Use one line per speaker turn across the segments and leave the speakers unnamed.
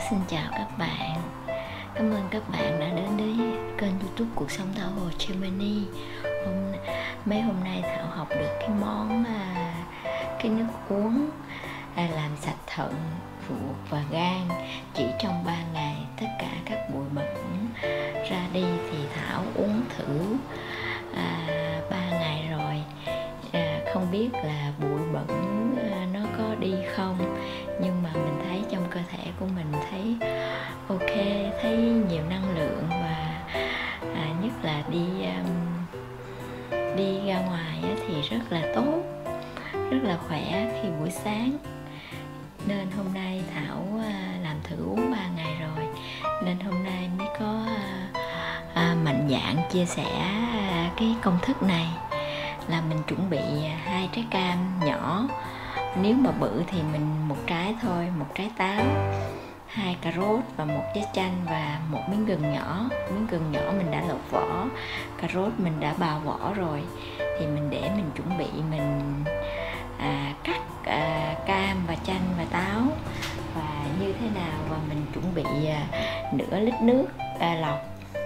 Xin chào các bạn. Cảm ơn các bạn đã đến với kênh YouTube Cuộc Sống Thảo Hồ Germany. Mấy hôm nay Thảo học được cái món cái nước uống làm sạch thận, ruột và gan. Chỉ trong 3 ngày tất cả các bụi bẩn ra đi. Thì Thảo uống thử 3 ngày rồi. Không biết là bụi bẩn nó có đi không, nhưng mà mình thấy trong cơ thể của mình thấy ok, thấy nhiều năng lượng và nhất là đi ra ngoài thì rất là tốt, rất là khỏe khi buổi sáng. Nên hôm nay Thảo làm thử uống 3 ngày rồi, nên hôm nay mới có mạnh dạn chia sẻ cái công thức này. Là mình chuẩn bị 2 trái cam nhỏ, nếu mà bự thì mình 1 trái thôi, 1 trái táo, 2 cà rốt và 1 trái chanh và 1 miếng gừng nhỏ. Miếng gừng nhỏ mình đã lột vỏ, cà rốt mình đã bào vỏ rồi. Thì mình để mình chuẩn bị mình cắt cam và chanh và táo và như thế nào, và mình chuẩn bị nửa lít nước lọc.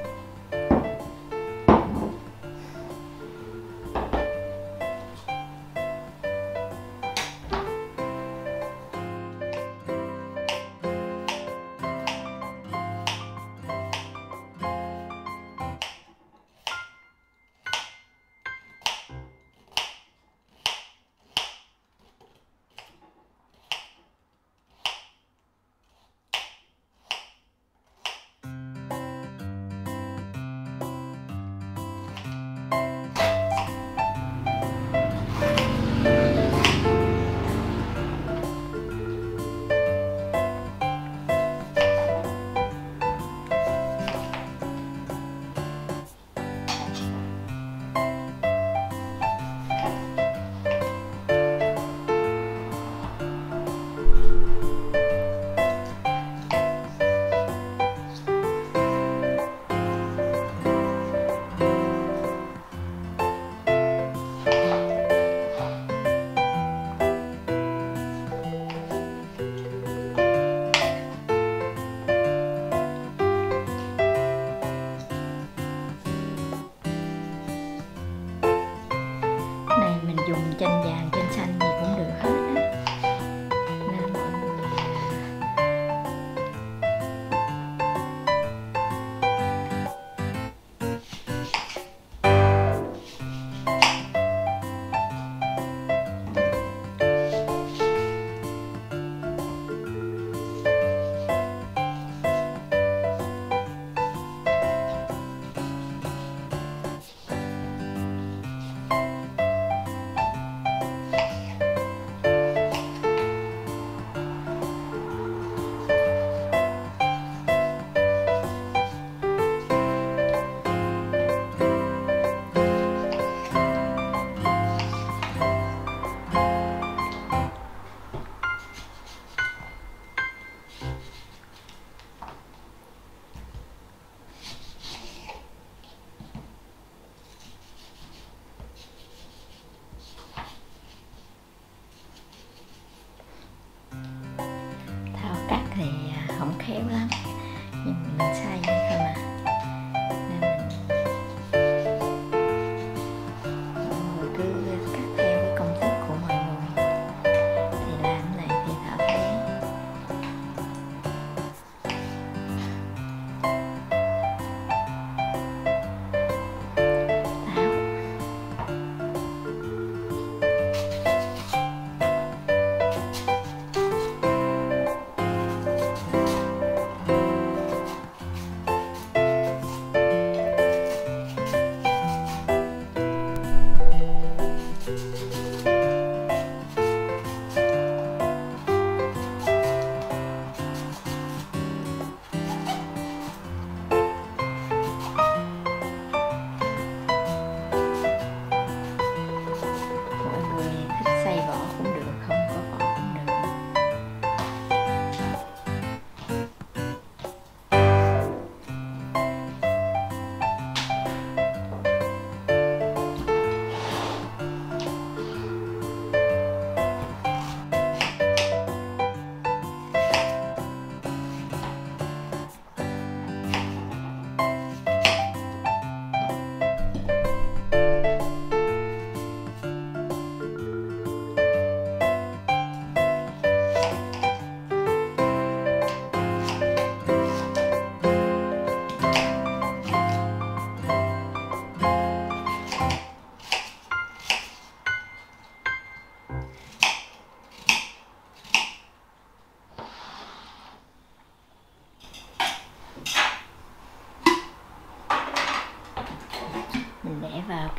Dùng chanh vàng, chanh xanh gì cũng được hết á. Nên mọi người thì không khéo lắm, nhưng mình xay thôi mà, nên mọi người cứ cắt theo cái công thức của mọi người. Thì làm cái này thì Thảo thấy Thảo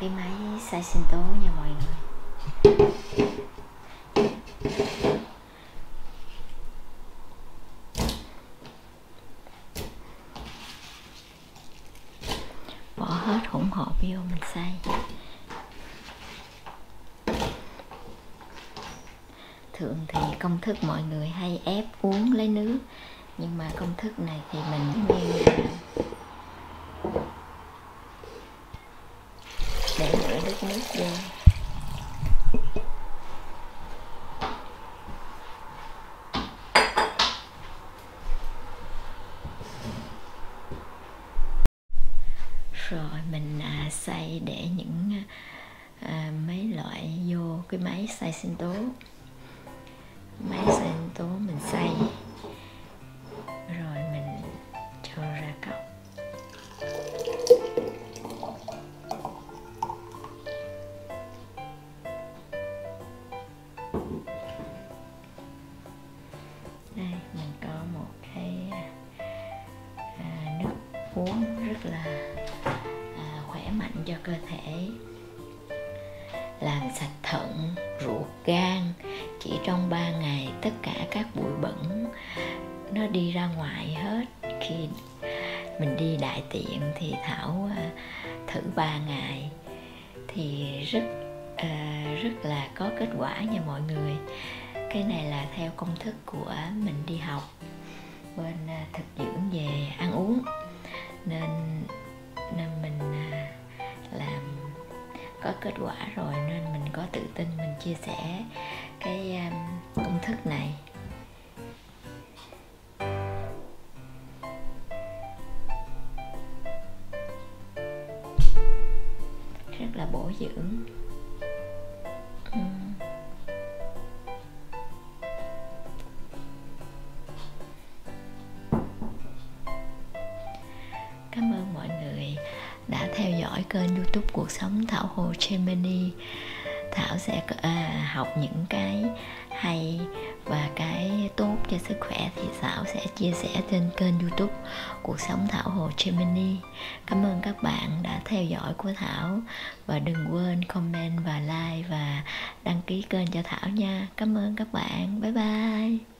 cái máy xay sinh tố nha mọi người. Bỏ hết hỗn hợp vô mình xay. Thường thì công thức mọi người hay ép uống lấy nước, nhưng mà công thức này thì mình nghiêng ra để nửa lít nước vô. Rồi mình xay để những mấy loại vô cái máy xay sinh tố. Máy xay sinh tố mình xay rồi mình cho ra cốc. Đây mình có một cái nước uống rất là khỏe mạnh cho cơ thể, làm sạch thận, ruột, gan. Chỉ trong 3 ngày tất cả các bụi bẩn nó đi ra ngoài hết. Khi mình đi đại tiện thì Thảo thử 3 ngày thì rất là có kết quả nha mọi người. Cái này là theo công thức của mình đi học bên thực dưỡng về ăn uống, nên mình làm có kết quả rồi nên mình có tự tin mình chia sẻ cái công thức này. Rất là bổ dưỡng. Cảm ơn mọi người đã theo dõi kênh YouTube Cuộc Sống Thảo Hồ Gemini. Thảo sẽ học những cái hay và cái tốt cho sức khỏe thì Thảo sẽ chia sẻ trên kênh YouTube Cuộc Sống Thảo Hồ Gemini. Cảm ơn các bạn đã theo dõi của Thảo, và đừng quên comment và like và đăng ký kênh cho Thảo nha. Cảm ơn các bạn. Bye bye.